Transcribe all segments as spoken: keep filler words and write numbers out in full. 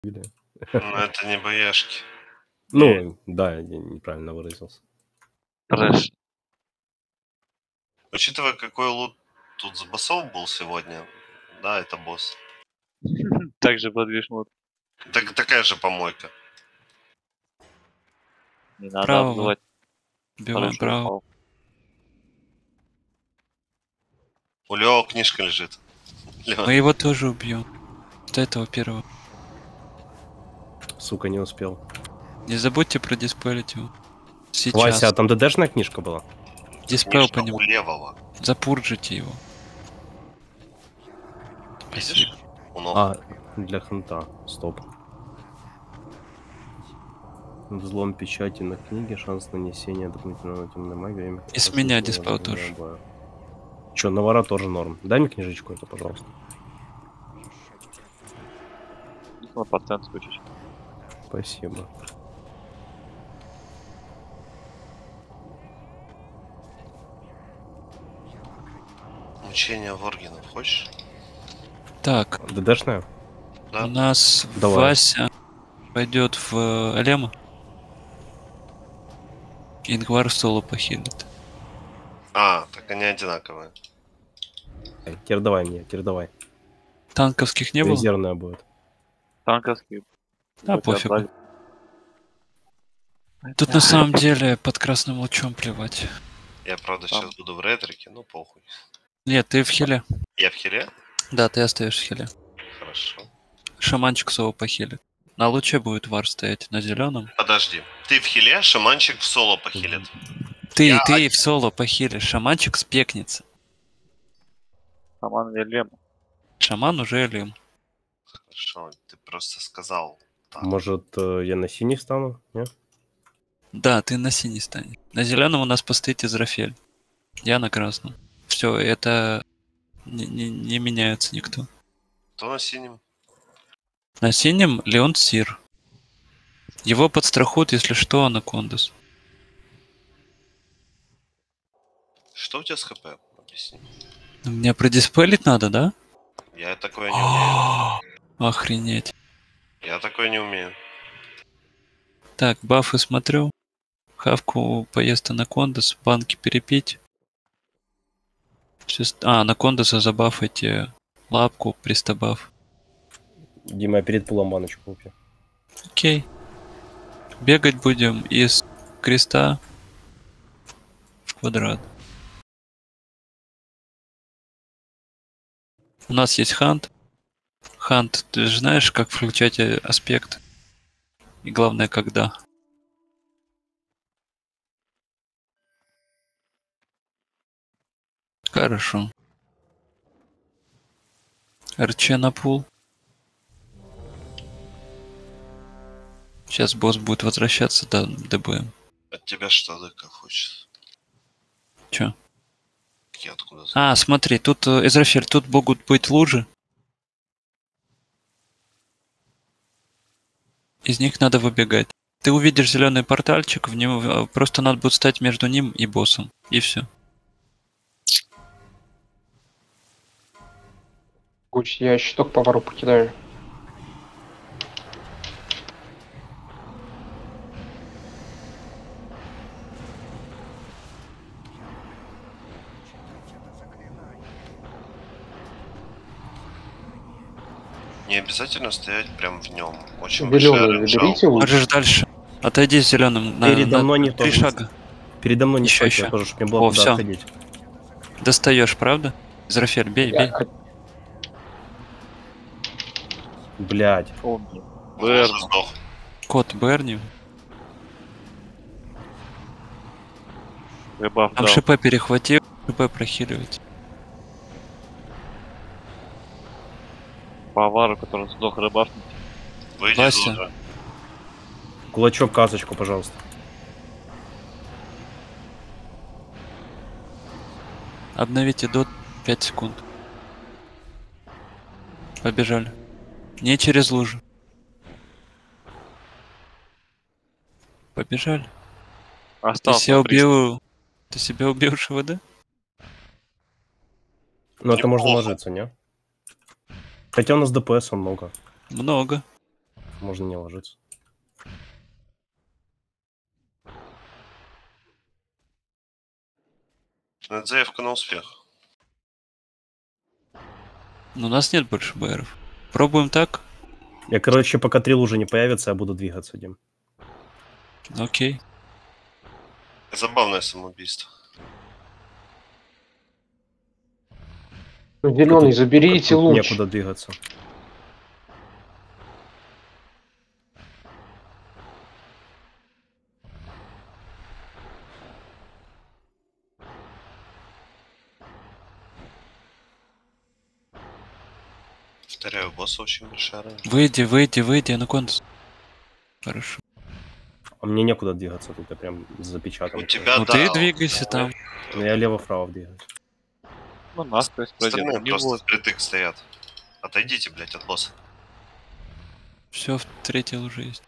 Или... Ну, это не бояшки. Ну, да, я неправильно выразился. Трэш. Учитывая, какой лут тут с боссом был сегодня, да, это босс. Также подвиж мод. Так, такая же помойка. Не надо Право. обзывать. Убиваем право. У Лео книжка лежит. Лео. Мы его тоже убьем. Вот этого первого. Сука, не успел. Не забудьте про диспелить его. Сейчас. Вася, а там ДДшная книжка была? Диспел Книжка по нему. у левого. Запуржите его. Видишь? У ног. А, для ханта. Стоп. Взлом печати на книге, шанс нанесения дополнительного темной магии. И с меня диспел тоже. Че, навара тоже норм. Дай мне книжечку эту, пожалуйста. На пациент скучишь. Спасибо. Мучение Воргенов, хочешь? Так, ДДшная? Да. у нас Давай. Вася пойдет в э, Лема. Ингвар соло похилит. А, так они одинаковые. Эй, теперь давай мне, теперь давай. Танковских не было? Резервная будет. Танковский. Да, Хоть и пофигу. отдали. Тут на самом деле под красным лучом плевать. Я, правда, Там. сейчас буду в ретрике, ну похуй. Нет, ты в хиле. Я в хиле? Да, ты остаешь в хиле. Хорошо. Шаманчик соло похилит. На луче будет вар стоять, на зеленом. Подожди. Ты в хиле, шаманчик в соло похилит. Ты, Я ты один. в соло похилишь, шаманчик спекнется. Шаман Лем. Шаман уже Лем. Хорошо, ты просто сказал. Так. Может, э, я на синий стану? Нет? Да, ты на синий станешь. На зеленом у нас постоит Израфель. Я на красном. Все, это не, не, не меняется никто. Кто на синем? На синем Леон Сир. Его подстрахуют, если что, Анакондас. Что у тебя с хп? Объясни. Мне продиспелить надо, да? Я такое не умею. Охренеть. Я такое не умею. Так, бафы смотрю. Хавку поест Анакондас, банки перепить. Сейчас... А, Анакондаса забафайте лапку, пристабаф. Дима, я перед пулом баночку выпью. Окей. Бегать будем из креста в квадрат. У нас есть хант. Хант, ты же знаешь, как включать э, аспект? И главное, когда. Хорошо. РЧ на пул. Сейчас босс будет возвращаться до ДБМ. От тебя что ДК хочет? Чё? Я откуда знаю? А, смотри, тут, э, Израфель, тут могут быть лужи. Из них надо выбегать. Ты увидишь зеленый портальчик, в него э, просто надо будет стать между ним и боссом. И все. Гуч, я щиток по вору покидаю. Не обязательно стоять прям в нем. Очень Зеленый большая заберите луч. Можешь дальше. Отойди с зеленым на, Передо на мной не три то, шага. Передо мной не Ещё, стойте, ещё. я тоже, чтобы мне было О, куда всё. отходить. Достаешь, правда? Израфель, бей, бей. Я- Блять. Он. Уже сдох. Кот Берни. Рыбав Там дал. ШП перехватил, ШП прохиливать. По авару, который сдох рыбав. Выйди Вася. туда. Кулачок, казочку, пожалуйста. Обновите до пять секунд. Побежали. Не через лужу. Побежали. Ты Остался. себя триста. убил... Ты себя убил ШВД? Ну, это можно Неплохо. ложиться, не? Хотя у нас ДПС много. Много. Можно не ложиться. Заявка на успех. Но у нас нет больше БРов. Пробуем так? Я, короче, пока три лужи не появится, я буду двигаться, Дим. Окей. Забавное самоубийство. Зеленый, Тут- заберите тут луч. некуда двигаться. Повторяю, босса очень большая рана. Выйди, выйди, выйди, анакондас. Хорошо. А мне некуда двигаться, тут я прям запечатан. У тебя, Ну да. ты двигайся там. Ну, я лево-вправо двигаюсь. Ну, насквозь пройдем. Остальные Не просто вот. впритык стоят. Отойдите, блядь, от босса. Все, в третьей луже есть.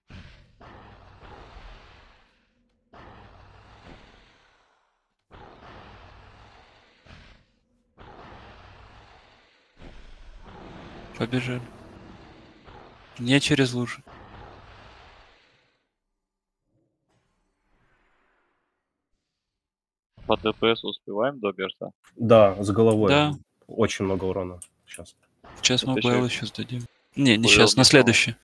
Побежали. Не через лужи. По ДПС успеваем до берса? Да, с головой. Да. Очень много урона сейчас. Сейчас мы Это БЛ еще- еще сдадим. Не, не БЛ сейчас, на не следующий.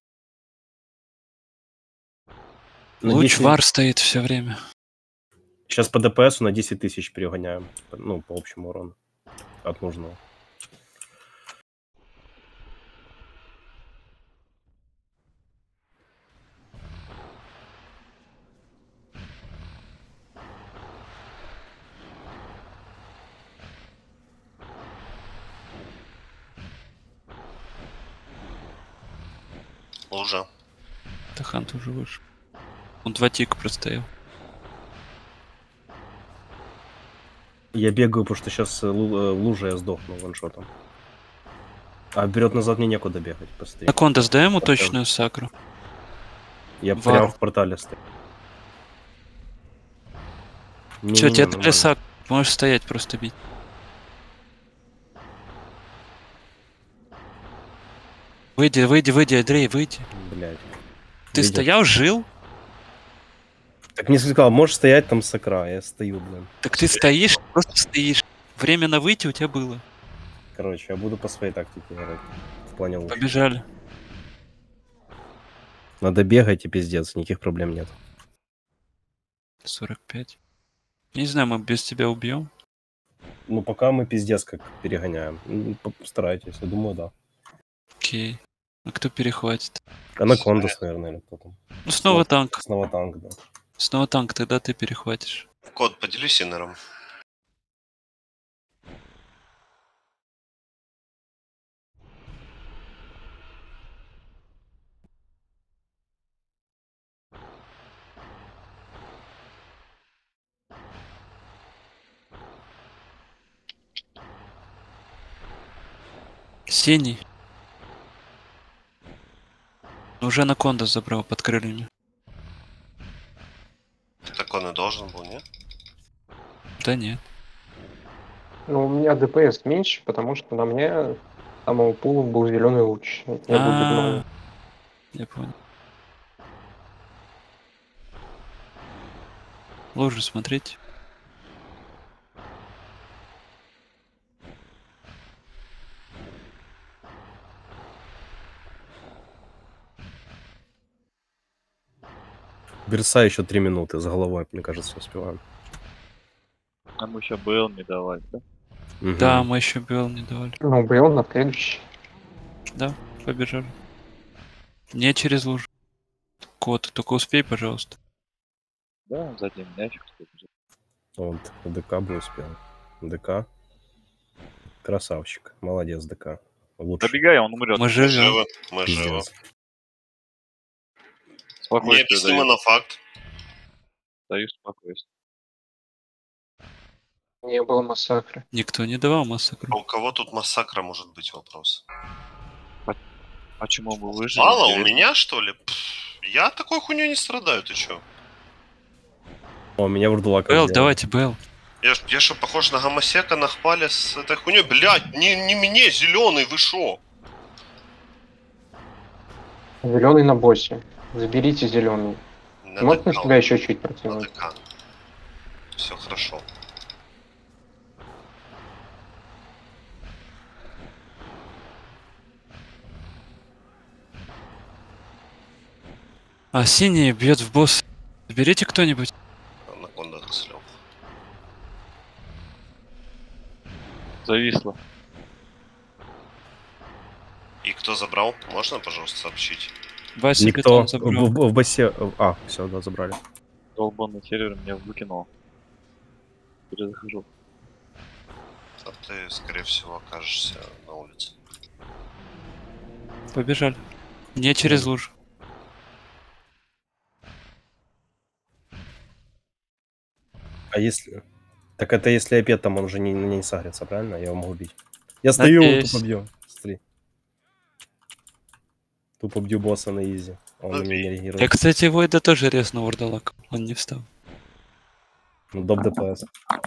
На Луч десять вар стоит все время. Сейчас по ДПСу на десять тысяч перегоняем. Ну, по общему урону. От нужного. Лужа. Тахант уже вышел. Он два тика простоял. Я бегаю, потому что сейчас лужа я сдохну ваншотом. А вперед назад мне некуда бегать. Быстрее. Анакондас, дай ему Портал. точную сакру. Я Вар. прям в портале стою. Че, Не-не-не, тебе дали нормально. сак. Можешь стоять, просто бить. Выйди, выйди, выйди, Андрей, выйди. Блядь. Ты Выйдет. стоял, жил? Так мне сказал, можешь стоять там с окра. Я стою, блин. Так ты стоишь, просто стоишь. Время на выйти у тебя было. Короче, я буду по своей тактике играть. В плане лучше. Побежали. Надо бегать и пиздец, никаких проблем нет. сорок пять. Не знаю, мы без тебя убьем. Ну, пока мы пиздец как перегоняем. Ну, постарайтесь, я думаю, да. Окей. А кто перехватит? Анакондас, наверное, или кто там. Ну, снова Ну, танк. Снова танк, да. Снова танк, тогда ты перехватишь. Код, поделись иннером. Синий. Уже анакондас забрал под крыльями. Так он и должен был, нет? Да нет. Ну, у меня ДПС меньше, потому что на мне самого пула был зеленый луч. Не будет А, много. я понял. Лужу смотреть. Берса еще три минуты, за головой, мне кажется, успеваем. Нам еще БЛ не давать, да? Мгм. Да, мы еще бел не давали. Ну, брел на следующий. Да, побежали. Не через лужу. Кот, только успей, пожалуйста. Да, задний мячик. Вот, ДК бы успел. ДК. Красавчик. Молодец, ДК. Лучше. Добегай, он умрет. Мы Мы живем. живы. Мы живы. Пиздец. Спокойствие Необъяснимо даю. на факт. Даю спокойствие. Не было массакра. Никто не давал А массакру. у кого тут массакра может быть вопрос? Почему мы выжили? Мало у Интересно. меня, что ли? Пф, я такой хуйней не страдаю, ты чё? О, меня вурдулак. Бел, сделал. давайте, Бел. Я, ж- я что, похож на гомосека на хпале с этой хуйней? Блядь, не, не мне, зеленый, вы шо? Зеленый на боссе. Заберите зеленый. На Можешь на ДК, себя еще чуть на протянуть? ДК. Все хорошо. А синий бьет в босс. Заберите кто-нибудь. Анаконда слег. Зависло. И кто забрал? Можно, пожалуйста, сообщить? Вася Никто. бетон В, забрал. в, в бассе... А, все, да, забрали. Долбанный сервер меня выкинул. Перезахожу. А ты, скорее всего, окажешься на улице. Побежали. Не через лужу. А если... Так это если опять там он уже не, не сагрится, правильно? Я его могу убить. Я стою, Надеюсь. тупо бью. Смотри. Тупо бью босса на изи. Он на меня не Я, реагирует. кстати, Войда тоже резнул вурдалак. Он не встал. Ну, доп ДПС.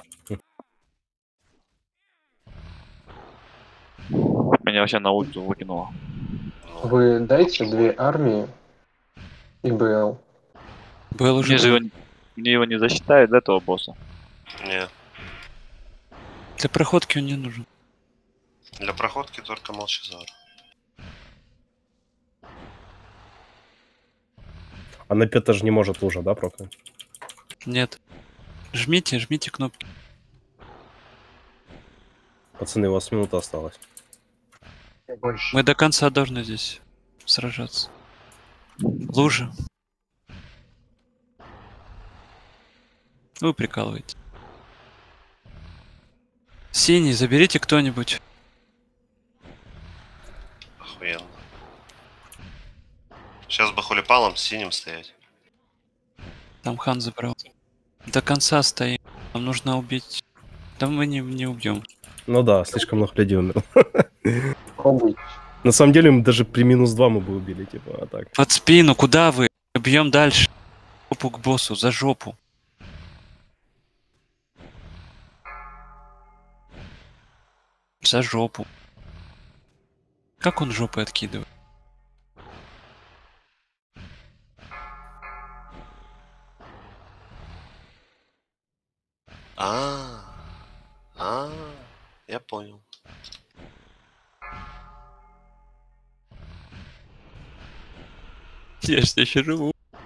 Меня вообще на улицу выкинуло. Ну, Вы дайте две армии и БЛ. Был уже. Мне же его, мне его не засчитают, да, этого босса? не. Для проходки он не нужен. Для проходки только Молчазар. А на пята же не может лужа, да, прокнуть? Нет. Жмите, жмите кнопки. Пацаны, у вас минута осталась. Больше. Мы до конца должны здесь сражаться. Лужа. Вы прикалываете. Синий, заберите кто-нибудь. Охуенно. Сейчас бы хулипалом с синим стоять. Там хан забрал. До конца стоим. Нам нужно убить. Да мы не, не убьем. Ну да, слишком много людей умерло. Пробуйте. На самом деле, мы даже при минус два мы бы убили, типа, а так. Под спину, куда вы? Бьем дальше. Жопу к боссу, за жопу. За жопу. Как он жопой откидывает? А, а, я понял. Я ж еще живу.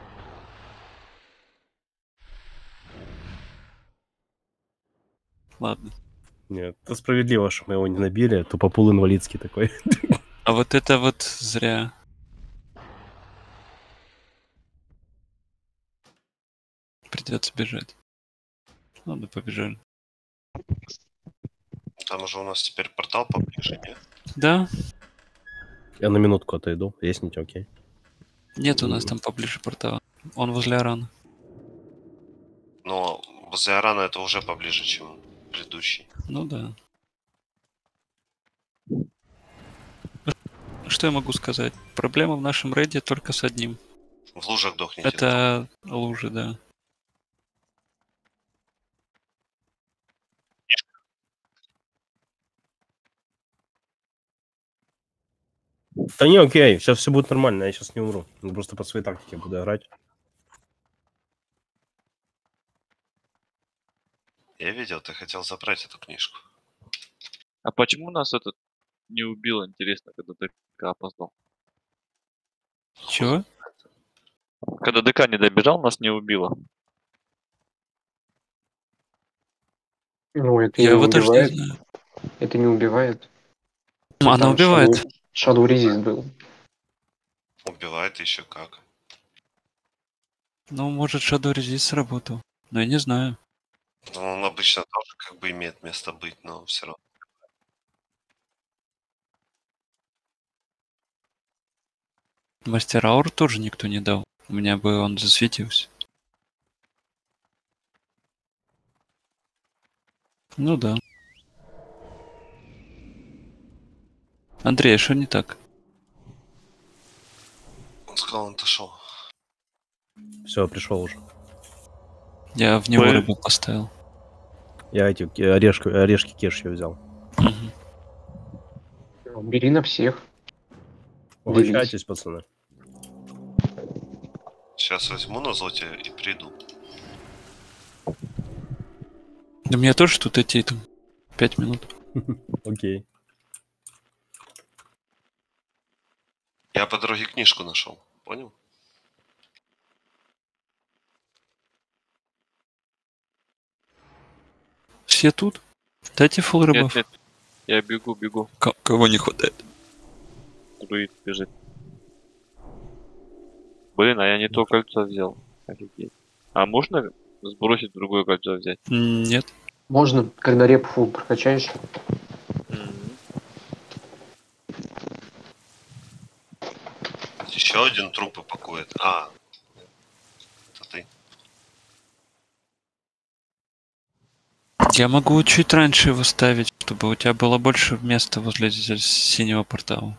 Ладно. Нет, это справедливо, что мы его не набили. Тупопул инвалидский такой. А вот это вот зря. Придется бежать. Ладно, побежали. Там уже у нас теперь портал поближе, нет? Да? Я на минутку отойду. Есть нить, окей. Нет у нас там поближе портала. Он возле Арана. Но возле Арана это уже поближе, чем предыдущий. Ну да. Что я могу сказать? Проблема в нашем рейде только с одним. В лужах дохнете. Это лужи, да. Да не, окей, сейчас все будет нормально, я сейчас не умру. Ну, просто по своей тактике буду играть. Я видел, ты хотел забрать эту книжку. А почему нас этот не убил, интересно, когда ДК опоздал? Чего? Когда ДК не добежал, нас не убило. Ну, это Я не его даже не убивает. знаю. Это не убивает. Она Там убивает. Shadow Resist был. Убивает еще как. Ну, может, Shadow Resist сработал. Но я не знаю. Ну, он обычно тоже как бы имеет место быть, но все равно. Мастер Аур тоже никто не дал. У меня бы он засветился. Ну да. Андрей, а что не так? Он сказал, он отошел. Все, пришел уже. Я в него Вы- рыбу поставил. Я эти э, орешки, орешки кешью взял. Мгм. Бери на всех. Угощайтесь, пацаны. Сейчас возьму на зоте и приду. Да мне тоже тут идти там пять минут. Окей. Я по дороге книжку нашел. Понял? Все тут? Дайте фул Нет, рыбов. нет. Я бегу, бегу. Ко- Кого не хватает? Друид бежит. Блин, а я не то кольцо взял. Офигеть. А можно сбросить другое кольцо взять? М, Нет. Можно, когда реп фул прокачаешь. М. Еще один труп пакует. А. Это ты. Я могу чуть раньше его ставить, чтобы у тебя было больше места возле з- синего портала.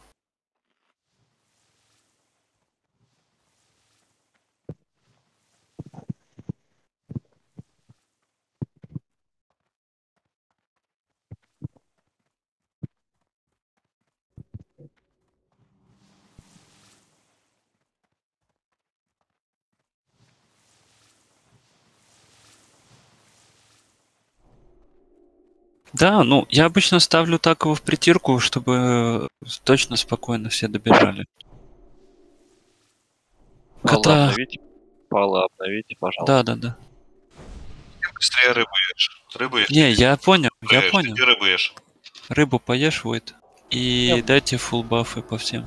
Да, ну, я обычно ставлю так его в притирку, чтобы э, точно спокойно все добежали. Пала Кота... обновите. Пала обновите, пожалуйста. Да, да, да. Быстрее рыбу ешь. Рыбу ешь. Не, я понял, я ешь. понял. Иди рыбу ешь. Рыбу поешь, Войт. И дайте фулл бафы по всем.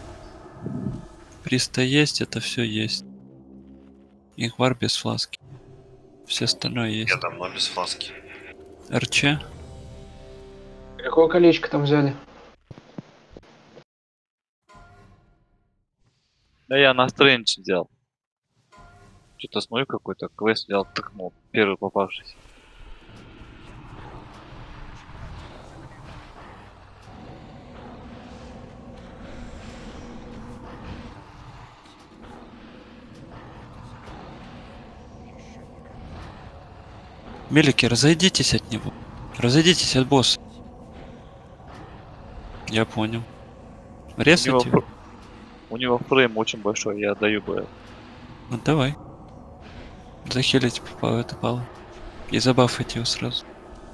Приста есть, это все есть. Ингвар без фласки. Все остальное есть. Я давно без фласки. РЧ. Какое колечко там взяли? Да я на стрэндж взял. Что-то смотрю, какой-то квест взял, тыкнул. Первый попавшийся. Мелики, разойдитесь от него. Разойдитесь от босса. Я понял. У него, Резайте его. фр- у него фрейм очень большой, я отдаю бы. Ну давай. Захилите по это пало. И забафайте его сразу.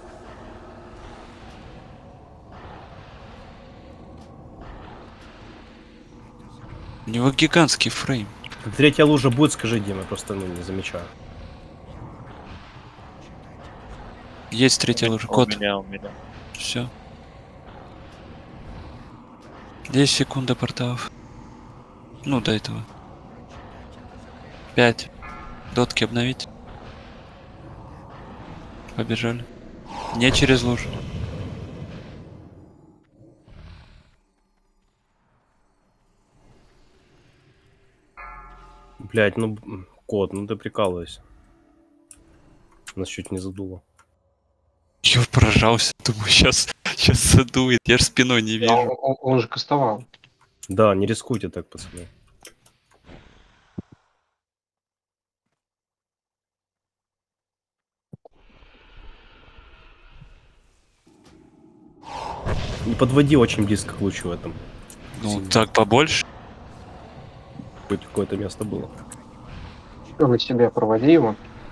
У него гигантский фрейм. Как третья лужа будет, скажи, Дима, просто ну, не замечаю. Есть третья лужа. У Кот. меня, у меня. Все. десять секунд до порталов. Ну, до этого. пять. Дотки обновить. Побежали. Не через лужу. Блять, ну м, кот, ну ты прикалывайся. Нас чуть не задуло. Я поражался. Думаю, сейчас, сейчас задует. Я ж спиной не А вижу. Он, он- он же кастовал. Да, не рискуйте так, пацаны. Не подводи очень близко к лучу этом. Ну, Сильно. так побольше. Хоть какое-то место было. Всё, на себя проводи его.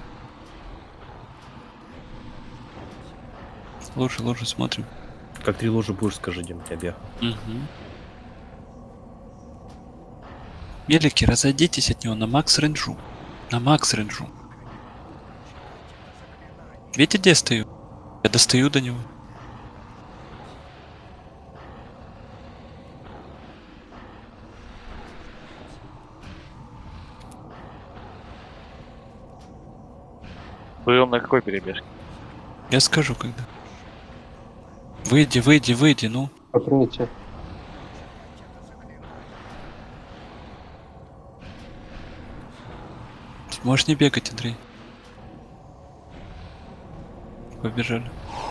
Лучше, лучше смотрим. Как три ложи будешь, скажи, Дим, тебе. Угу. Мелики, разойдитесь от него на макс рейнджу. На макс рейнджу. Видите, где я стою? Я достаю до него. Был на какой перебежке? Я скажу когда. Выйди, выйди, выйди, ну. Покройте. Можешь не бегать, Андрей. Побежали.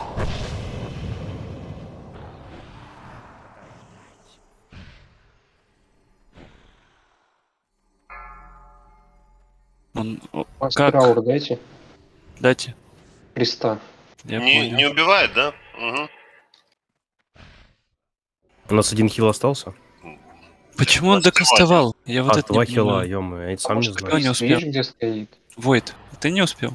Он... о, Мастер как? аур дайте. Дайте. Креста. Я Не, понял. не убивает, да? Угу. У нас один хил остался. Почему он докастовал? Я вот А, это два не хила, понимаю. ё-моё, я и сам Потому не что знаю. Кто не Крис, успел? видишь, где стоит? Войт, ты не успел?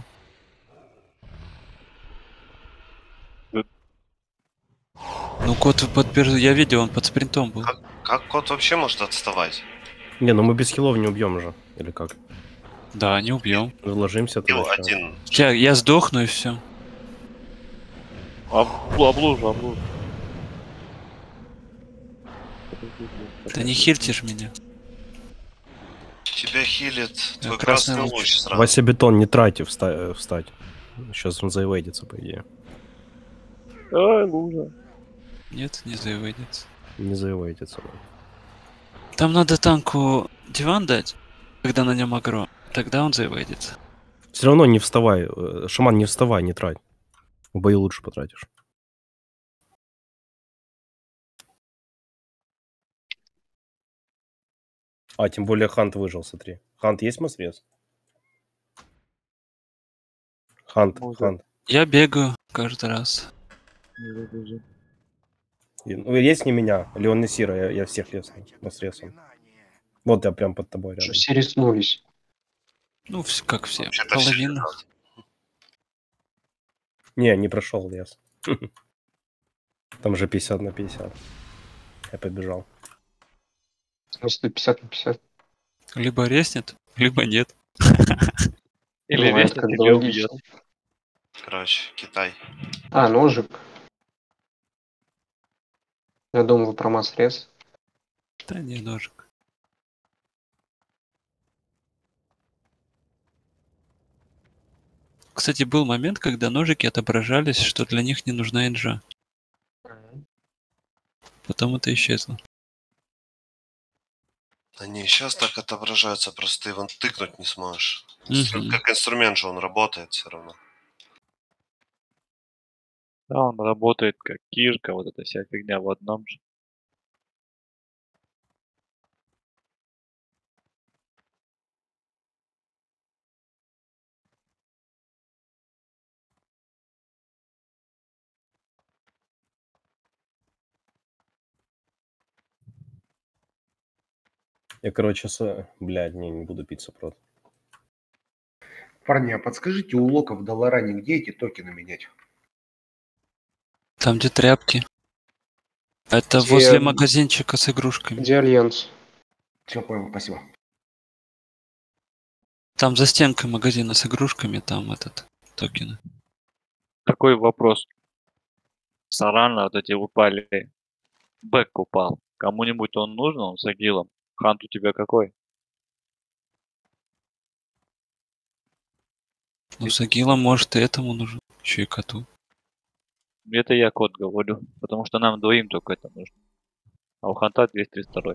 Ну, кот подпер... Я видел, он под спринтом был. Как, как кот вообще может отставать? Не, ну мы без хилов не убьем же. Или как? Да, не убьем. Ложимся Хил тогда. чё? один. Я, я сдохну и все. Об, облужу, облужу. Да не хильте ж меня. Тебя хилит твой красный красный луч. луч сразу. Вася бетон, не трайте вста- э, встать. Сейчас он заевейдится, по идее. Ай, лужа. Нет, не заводится. Не заевейдится. Там надо танку диван дать, когда на нем агро. Тогда он заводится. Все равно не вставай. э, Шаман, не вставай, не трать. В бою лучше потратишь. А, тем более Хант выжил, смотри. Хант есть масрез? Хант, Ну, да. Хант. Я бегаю каждый раз. И- Ну, есть не меня, Леон и Сира, я, я всех лез масрезом. Вот я прям под тобой Что рядом. все риснулись. Ну, вс- как все. Вообще-то все Половина. лежат. Не, не прошел лес. Там же пятьдесят на пятьдесят. Я побежал. В смысле пятьдесят на пятьдесят. Либо резнет, либо нет. Или Ну, это весь как бы тебя убьет. логично. Короче, Китай. А, ножик. Я думал, вы про масс-рез. Да не, ножик. Кстати, был момент, когда ножики отображались, что для них не нужна инжа. Потом это исчезло. Они сейчас так отображаются, просто ты его тыкнуть не сможешь. Мгм. Инстру- Как инструмент же он работает все равно. Да, он работает как кирка, вот эта вся фигня в одном же. Я, короче, с... Блядь, не, не буду пить сопрот. Парни, а подскажите, у лока в Долларане где эти токены менять? Там, где тряпки. Это Где- возле магазинчика с игрушками. Где Альянс? Все, понял, спасибо. Там за стенкой магазина с игрушками, там этот, токены. Такой вопрос. Сарана вот эти упали. Бэк упал. Кому-нибудь он нужен, он с агилом. Хант у тебя какой? Ну, с агилом, может, и этому нужен. Еще и коту. Это я код говорю. Потому что нам двоим только это нужно. А у Ханта двести тридцать два.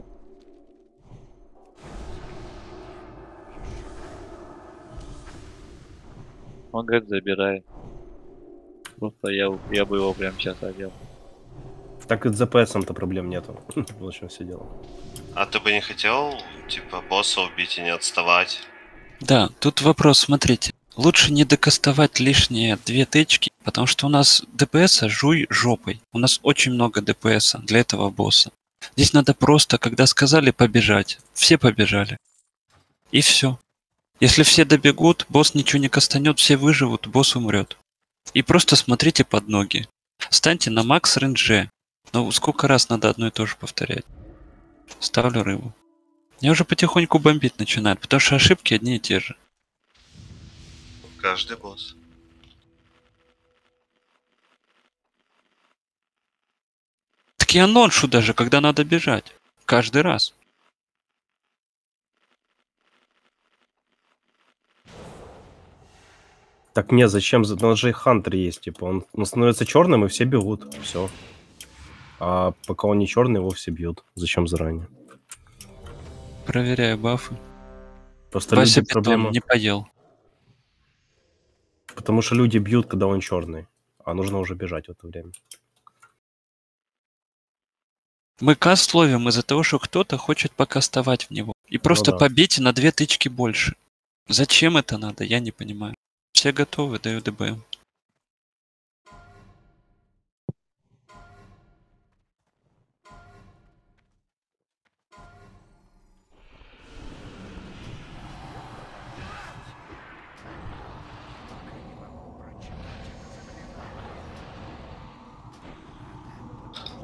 Он говорит, забирай. Просто я, я бы его прямо сейчас одел. Так и с ЗПСом-то проблем нету. Вот в чем все дело. А ты бы не хотел, типа, босса убить и не отставать? Да, тут вопрос, смотрите. Лучше не докастовать лишние две тычки, потому что у нас ДПСа жуй жопой. У нас очень много ДПСа для этого босса. Здесь надо просто, когда сказали побежать, все побежали. И все. Если все добегут, босс ничего не кастанет, все выживут, босс умрет. И просто смотрите под ноги. Станьте на макс рейндже. Ну, сколько раз надо одно и то же повторять? Ставлю рыбу. Я уже потихоньку бомбить начинает, потому что ошибки одни и те же. Каждый босс. Так я ноншу даже, когда надо бежать. Каждый раз. Так не, зачем? За- ну, же и Хантер есть, типа. Он, он становится черным, и все бегут. Все. А пока он не черный, его все бьют. Зачем заранее? Проверяю бафы. Просто Вася люди питон проблема. не поел. Потому что люди бьют, когда он черный. А нужно уже бежать в это время. Мы каст ловим из-за того, что кто-то хочет покастовать в него. И просто да. побейте на две тычки больше. Зачем это надо, я не понимаю. Все готовы, даю ДБМ.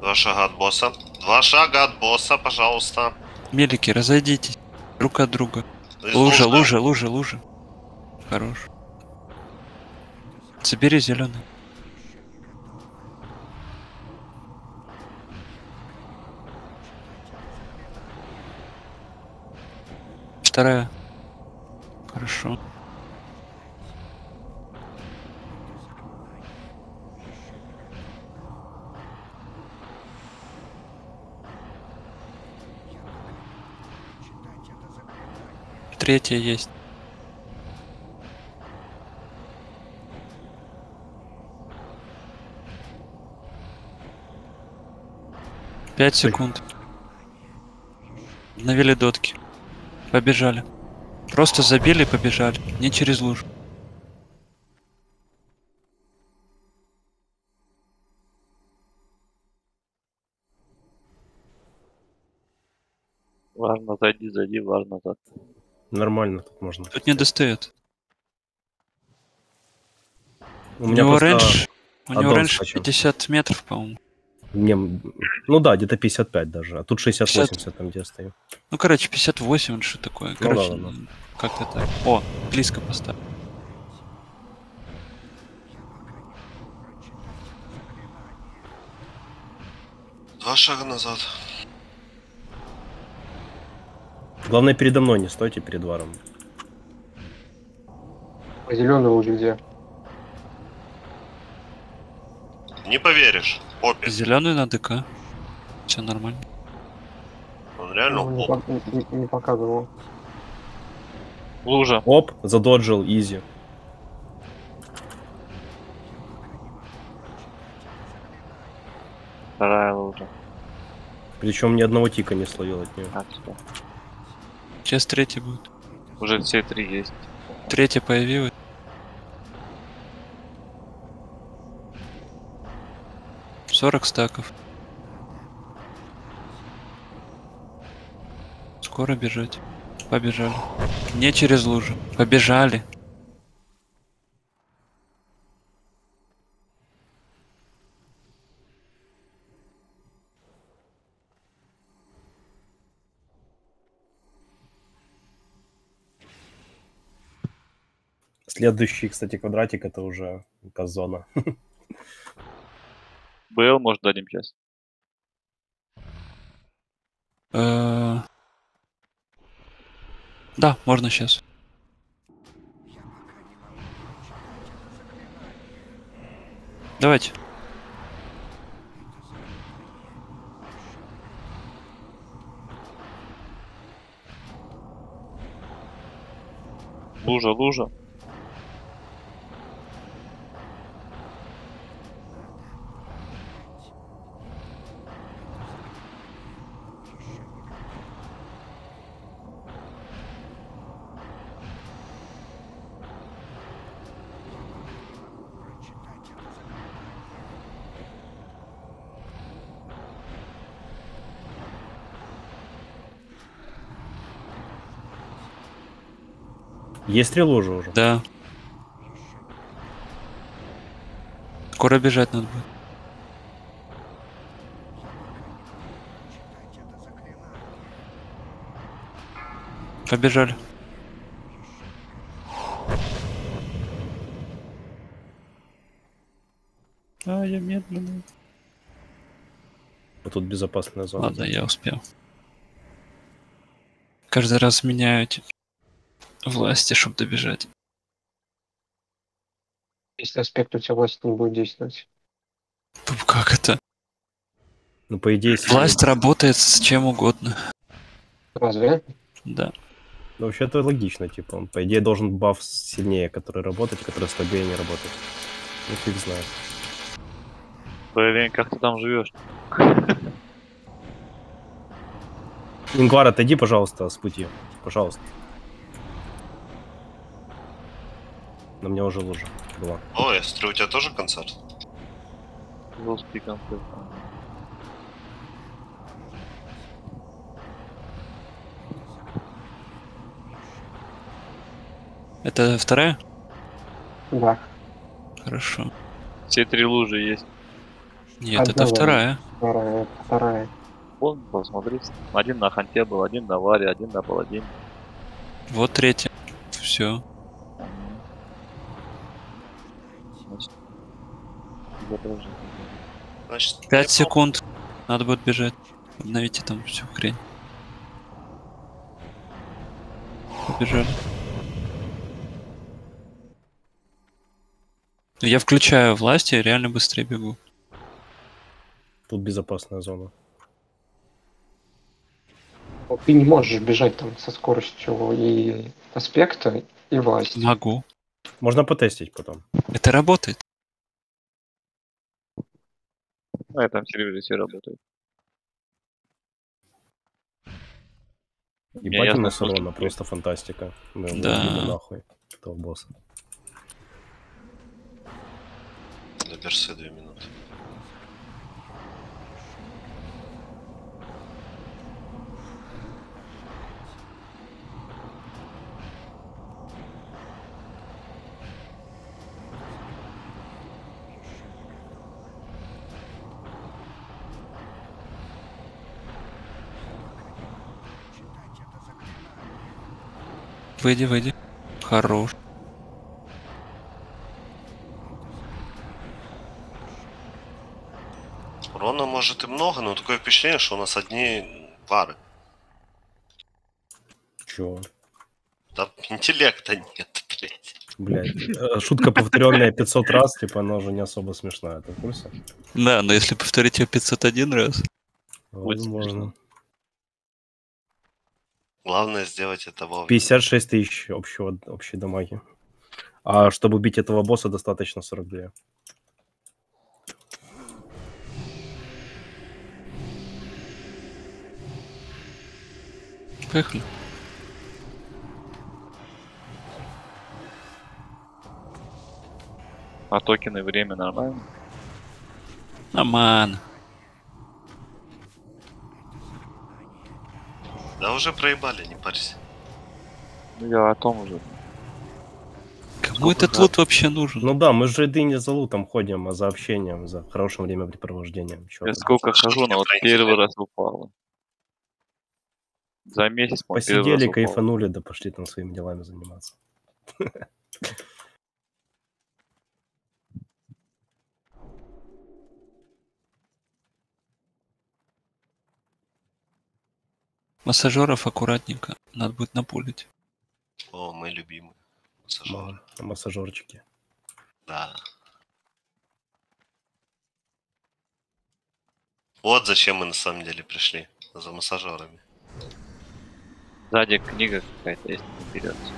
Два шага от босса. Два шага от босса, пожалуйста. Мелики, разойдитесь друг от друга. Здесь Лужа, лужа. лужа, лужа, лужа. Хорош. Собери зеленый. Вторая. Хорошо. Третья есть. Пять секунд. Навели дотки. Побежали. Просто забили и побежали. Не через лужу. Важно, зайди, зайди, важно назад. Нормально тут можно. Тут не достает. У У меня него просто рейндж, у него аддон рейндж скачан. пятьдесят метров, по-моему. Не, ну да, где-то пятьдесят пять даже. А тут шестьдесят восемьдесят пятьдесят. там, где я стою. Ну, короче, пятьдесят восемь, что такое. Короче, да, да, да. как-то так. О, близко поставь. Два шага назад. Главное, передо мной не стойте, перед варом. Зеленый луч где? Не поверишь. Попе. Зеленый на ДК. Все нормально. Он реально Ну, не, поп. пок- не- не показывал. Лужа. Оп, задоджил, изи. Вторая лужа. Причем ни одного тика не словил от нее. А, всё. Сейчас третий будет. Уже все три есть. Третья появилась. сорок стаков. Скоро бежать. Побежали. Не через лужу. Побежали. Следующий, кстати, квадратик это уже казона. БЛ, может, дадим сейчас. Э, Да, можно сейчас. Давайте. Лужа, лужа. Есть три ложи уже? Да. Скоро бежать надо будет. Побежали. А, я медленно. Вот тут безопасная зона. Ладно, я успел. Каждый раз меняю эти власти, чтобы добежать. Если аспект у тебя власти не будет действовать. Пуп, как это? Ну, по идее, если- Власть работает с чем угодно. Разве? Да. Ну, вообще это логично, типа, он, по идее, должен баф сильнее, который работает, и который слабее не работает. Ну, фиг знает. Блин, как ты там живешь? Ингвар, отойди, пожалуйста, с пути. Пожалуйста. На мне уже лужа была. Ой, я смотрю, у тебя тоже концерт? Русский концерт. Это вторая? Да. Хорошо. Все три лужи есть. Нет, это Одна, да. вторая. Вторая, вторая. Вон, посмотри. Один на ханте был, один на варе, один на паладине. Вот третья. Все. Значит, я тоже. Значит, Пять неплохо. секунд. Надо будет бежать. Обновите там всю хрень. Побежали. Я включаю власти и реально быстрее бегу. Тут безопасная зона. Вот ты не можешь бежать там со скоростью и аспекта, и власти. Могу. Можно потестить потом. Это работает. На этом сервере все работает. Ебать ясно, у нас что урона, тут просто фантастика. Мы его Да. убили нахуй, этого босса. До берсы две минуты. Выйди, выйди. Хорош. Урона может и много, но такое впечатление, что у нас одни вары. Чё? Да интеллекта нет, блядь. Блядь. Э, Шутка, повторенная пятьсот раз, типа, она уже не особо смешная. Ты в курсе? Да, но если повторить ее пятьсот один раз. Возможно. Главное сделать это вовремя. пятьдесят шесть тысяч общего, общей дамаги. А чтобы убить этого босса, достаточно сорок два. Поехали. А токены время нормально? Аман. Да уже проебали, не парься. Ну я о том уже. Кому Сколько этот за- лут вообще нужен? Ну да, мы же и не за лутом ходим, а за общением, за хорошим времяпрепровождением. Чё Я там? сколько Что хожу, мне но вот про первый интеллект? раз упало. За месяц, по первый Посидели, раз упало. кайфанули, да пошли там своими делами заниматься. Массажеров аккуратненько. Надо будет напулить. О, мы любимые. Массажеры. Мало. Массажерчики. Да. Вот зачем мы на самом деле пришли. За массажерами. Сзади книга какая-то есть, не берется.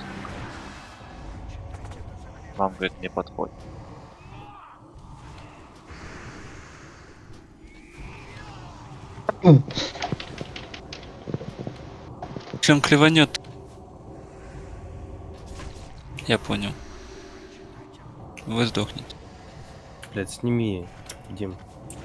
Нам, говорит, не подходит. Если он клеванет. Я понял. Вы сдохнете. Блядь, сними, Дим.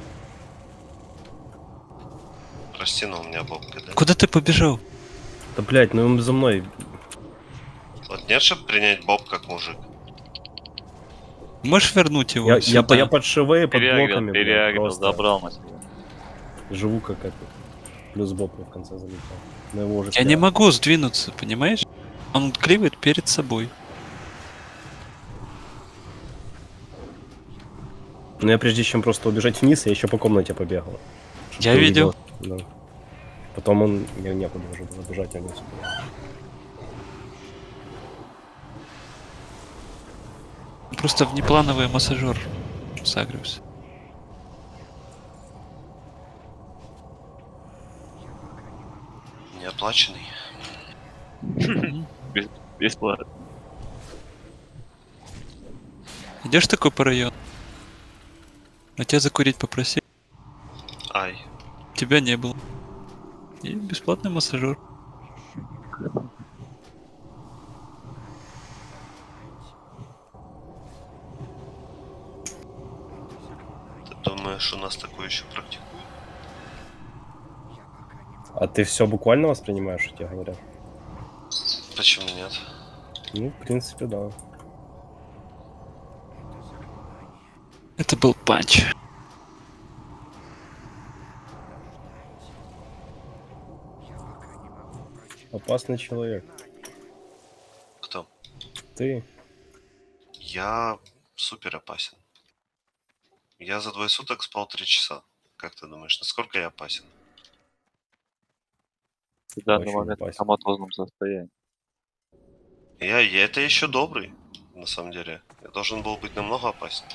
Растянул меня бобка, да? Куда ты побежал? Да, блядь, ну он за мной. Вот нет, чтобы принять боб как мужик. Можешь вернуть его Я, я, сюда? по- я под шивей, под Переагрил, блоками, блядь, переагрил, просто забрал на себя. живу как это. Плюс боб в конце залетел. Но его уже Я не пять. могу сдвинуться, понимаешь? Он кривает перед собой. Но я прежде чем просто убежать вниз, я еще по комнате побегал. Чтоб Я ты видел. увидел. Да. Потом он мне некуда уже было бежать вниз. Просто внеплановый массажер сагрился. Неоплаченный. Без- Бесплатно. Идешь такой по району? А тебя закурить попросили? Ай. Тебя не было. И бесплатный массажер. Ты думаешь, у нас такое еще практикуют? А ты все буквально воспринимаешь, что тебе говорят? Почему нет? Ну, в принципе, да. Это был панч. Опасный человек. Кто? Ты. Я супер опасен. Я за двое суток спал три часа. Как ты думаешь, насколько я опасен? В данный Очень момент в опасен. коматозном состоянии. Я, я это еще добрый, на самом деле. Я должен был быть намного опаснее.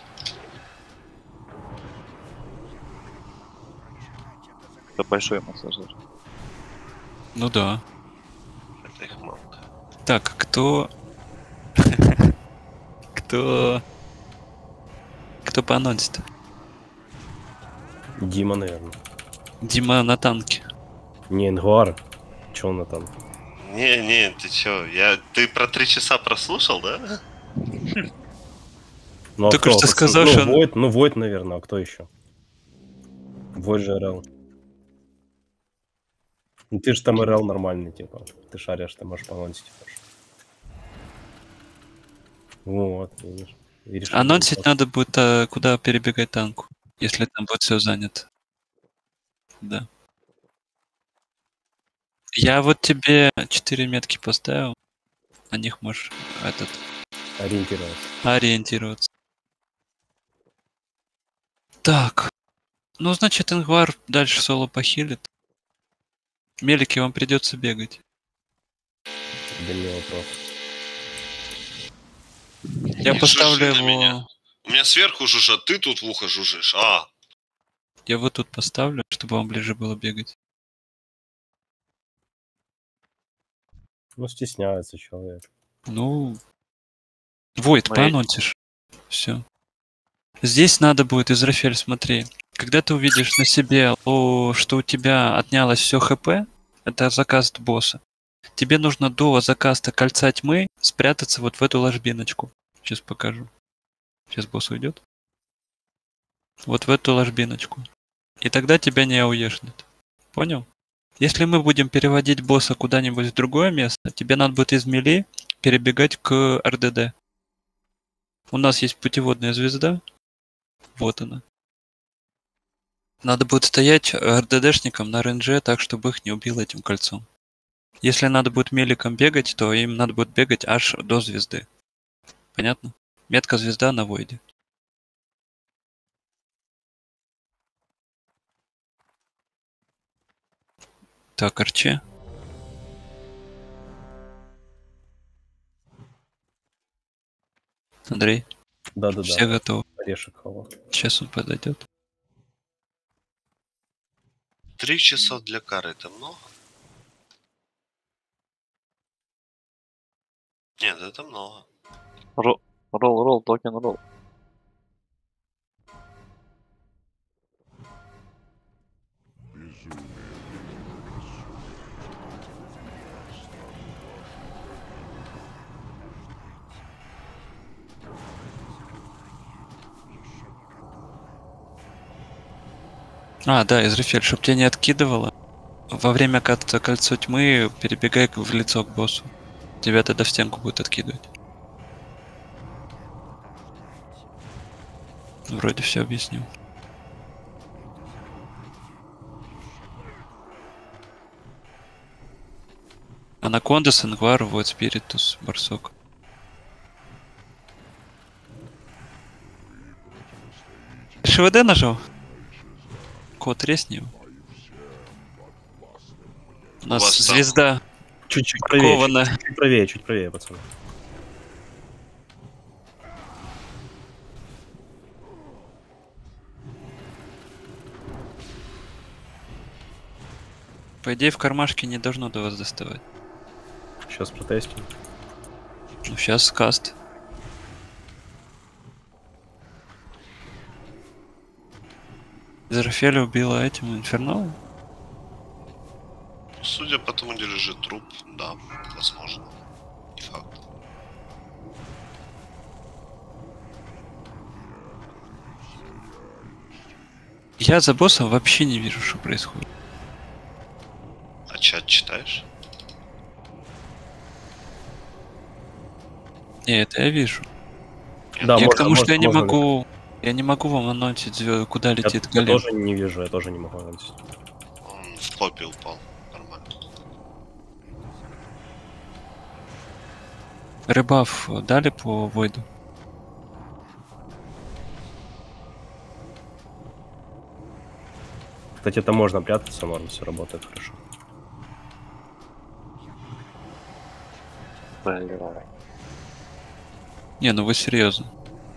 Это большой массажер. Ну да. Это их мамка. Так, кто... Кто... Кто по анонсе-то? Дима, наверное. Дима на танке. Не, Ингвар. Че он там? Не, не, ты чё? Я... Ты про три часа прослушал, да? Ну, а Только кто? что Пацан- сказал, ну, что он- Войт, ну, Войт, наверное, а кто еще? Войт же РЛ. Ну, ты же там РЛ нормальный, типа. Ты шаришь, ты можешь поанонсить. Вот, видишь. И решил Анонсить просто- надо будет, а, куда перебегать танку, если там будет все занято. Да. Я вот тебе четыре метки поставил. На них можешь этот ориентироваться. ориентироваться. Так. Ну, значит, Ингвар дальше соло похилит. Мелики вам придется бегать. Да не вопрос. Я Не поставлю жужжи на меня. его... У меня сверху жужжат, ты тут в ухо жужжишь. А, Я вот тут поставлю, чтобы вам ближе было бегать. Ну, стесняется человек. Ну... Войт, Моя- поанонсишь. Все. Здесь надо будет, Израфель, смотри. Когда ты увидишь на себе, о, что у тебя отнялось все хп, это закаст босса. Тебе нужно до закаста кольца тьмы спрятаться вот в эту ложбиночку. Сейчас покажу. Сейчас босс уйдет. Вот в эту ложбиночку. И тогда тебя не ауешнет. Понял? Если мы будем переводить босса куда-нибудь в другое место, тебе надо будет из мели перебегать к РДД. У нас есть путеводная звезда. Вот она. Надо будет стоять РДДшникам на рейнже так, чтобы их не убило этим кольцом. Если надо будет меликом бегать, то им надо будет бегать аж до звезды. Понятно? Метка звезда на войде. Так, Арчи. Андрей, Да-да-да. все готовы. Орешек хава. Сейчас он подойдет. три часа для кары это много? Нет, это много. Ро- Ролл, ролл, токен, ролл. А, да, Израфель, чтоб тебя не откидывало. Во время ката кольцо тьмы перебегай в лицо к боссу. Тебя тогда в стенку будет откидывать. Вроде все объяснил. Анаконда, Сангвар, вот Спиритус, Барсок. ШВД нажал? Кот, резни его. У нас вас там- звезда Чуть-чуть правее, кована. чуть, чуть правее, чуть правее, пацаны. По идее, в кармашке не должно до вас доставать. Сейчас протестим. Ну, сейчас каст. Израфеля убила этим инферналом? Судя по тому, где лежит труп, да, возможно. Не факт. Я за боссом вообще не вижу, что происходит. А чат читаешь? Не, это я вижу. Да, я можно- к тому, что можно- я не можно могу... Я не могу вам анонсить, звё- куда Я, летит я голем. тоже не вижу, я тоже не могу анонсить. Он в попе упал. Нормально. Рыбаф дали по войду? Кстати, это можно прятаться, норм, все работает хорошо. Не, ну вы серьезно.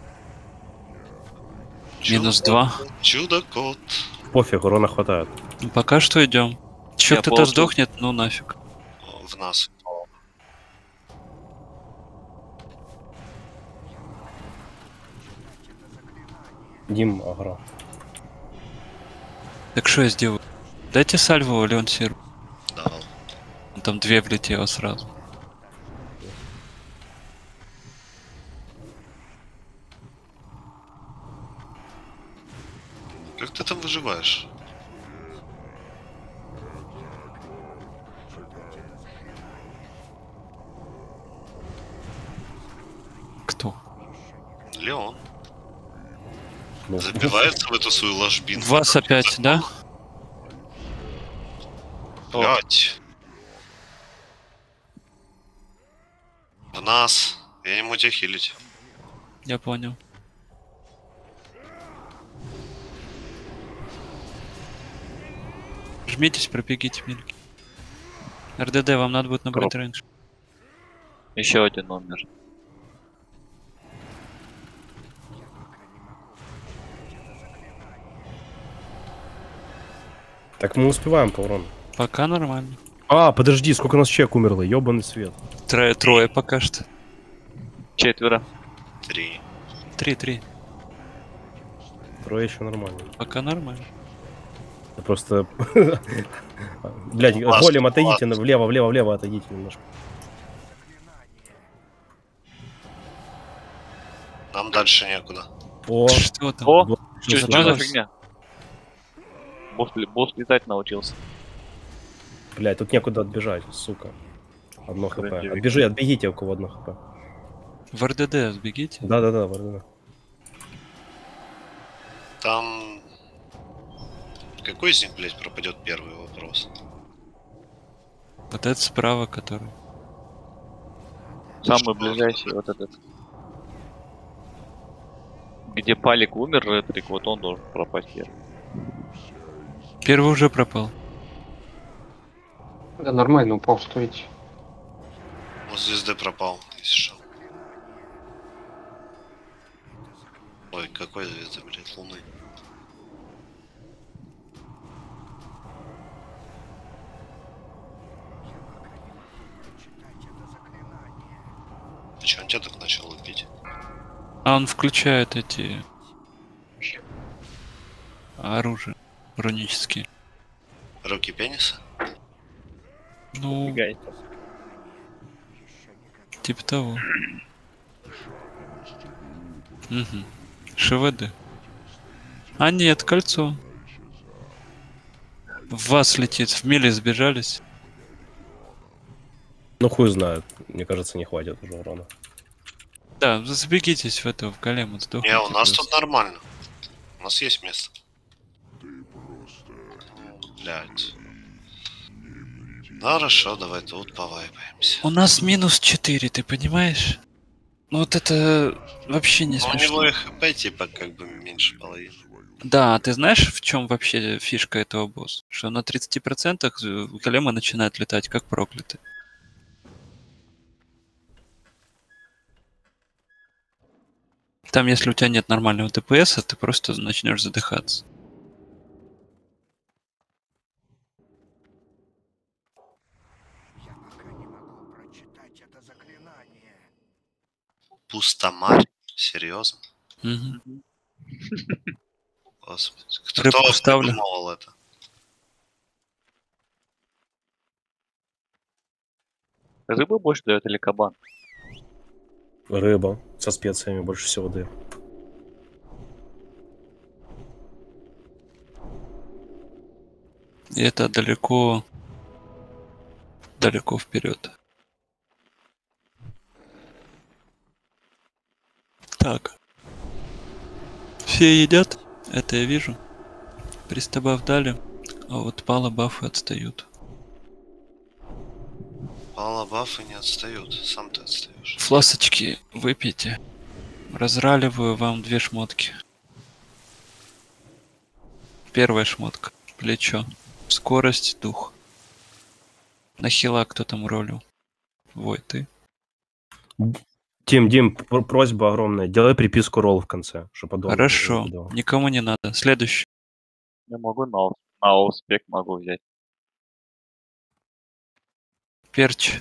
Минус Чудо- два. Чудо-кот. Пофиг, урона хватает. Ну, пока что идем. Че Я кто-то ползу. сдохнет, ну нафиг. В нас. Дим, агро. Так что я сделаю? Дайте сальву, Леон Сир. Давал. Там две влетело сразу. Как ты там выживаешь? Кто? Леон. Ну, Забивается в эту свою ложбинку. Вас опять, да? Блять. В нас. Я не могу тебя хилить. Я понял. Жмитесь, пробегите мельки. РДД, вам надо будет набрать Кроп. рейндж. Еще один номер. Так мы успеваем по урону. Пока нормально. А, подожди, сколько у нас человек умерло, ёбаный свет. Трое, трое пока что. Четверо. Три. Три, три. Трое еще нормально. Пока нормально. Я просто... Блядь, Класс, голем, отойдите класс. на- влево, влево, влево, отойдите немножко. Нам дальше некуда. О, Что там? О, вот что, что что за случилось. фигня? Босс, ли- босс летать научился. Блядь, тут некуда отбежать, сука. Одно хп. Красиво. Отбежи, отбегите, у кого одно хп. В РДД сбегите. Да-да-да, да. Там... Какой из них, блядь, пропадет первый вопрос? Вот этот справа, который. Самый Что? ближайший вот этот. Где Палик умер, Ретрик, вот он должен пропасть первый. Первый уже пропал. Да нормально упал, стойте. Вот звезды пропал, если что. Ой, какой звезды, блядь, луны? А чё, он тебя так начал лупить? А он включает эти оружия рунические. Руки пениса? Ну, типа того. Угу. ШВД. А нет, кольцо. В вас летит. В мили сбежались. Ну хуй знает, мне кажется, не хватит уже урона. Да, забегитесь в этого, в голема. сдохните Не, у нас просто. тут нормально. У нас есть место. Блядь. Ну хорошо, давай тут повайпаемся. У нас минус четыре, ты понимаешь? Ну вот это вообще не Ну, у смешно. него и хп типа как бы меньше половины. Да, а ты знаешь, в чем вообще фишка этого босса? Что на тридцати процентах големы начинают летать как проклятые. Там, если у тебя нет нормального ДПСа, ты просто начнешь задыхаться. Пустомарь? Серьезно? Мгм. Господи. Кто Рыбку ставлю. придумал это? Рыба больше дает или кабан? Рыба со специями больше всего дает. И это далеко, далеко вперед. Так. Все едят, это я вижу. Пристабав дали, а вот пала бафы отстают. Пала бафы не отстают, сам ты отстаешь. Фласочки выпейте. Разраливаю вам две шмотки. Первая шмотка. Плечо. Скорость, дух. На хила кто там ролил? Вой, ты? Дим, Дим, пр- просьба огромная. Делай приписку ролл в конце, чтобы подобно. Хорошо. Никому не надо. Следующий. Я могу на, ус- на успех могу взять. Перч.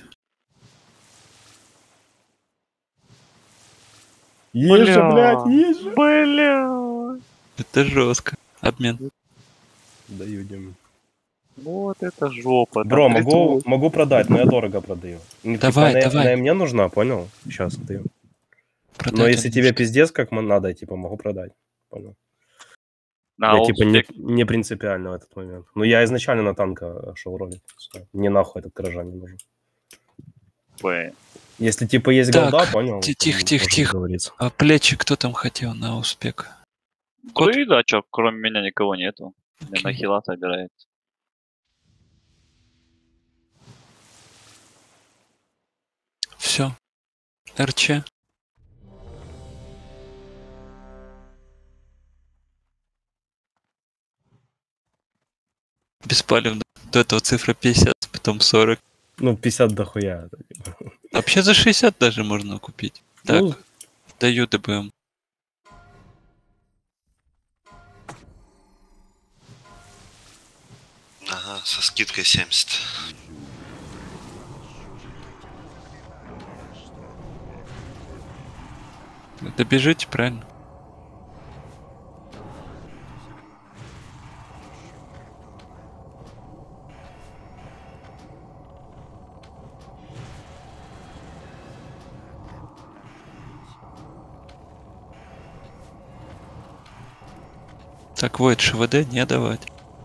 Есть же, блядь, Бля. есть же. Бля. Это жестко. Обмен. Даю, Дим. Вот это жопа. там Бро, тридцать могу, восемь. могу продать, но я дорого продаю. Ну, Давай, типа, она, давай. она и мне нужна, понял? Сейчас даю. Продать Но если он тебе может. пиздец как м- надо, я, типа, могу продать. Понял? На я типа не, успех. не принципиально в этот момент. Но я изначально на танка шел ролить. Всё. Мне нахуй этот горожан не нужен. Б. Если типа есть Так, голда, понял? ти- то тихо, тихо, можно тихо. договориться. А плечи кто там хотел на успех? Кот? Ну и да, чё, кроме меня никого нету. Мне на Окей. хила собирается. Все. РЧ. Беспалевно. До этого цифра пятьдесят, потом сорок. Ну, пятьдесят дохуя. Вообще за шестьдесят даже можно купить. Так, Ну, даю ДБМ. Ага, со скидкой семьдесят. Добежите, правильно? Так, вот, ШВД не давать.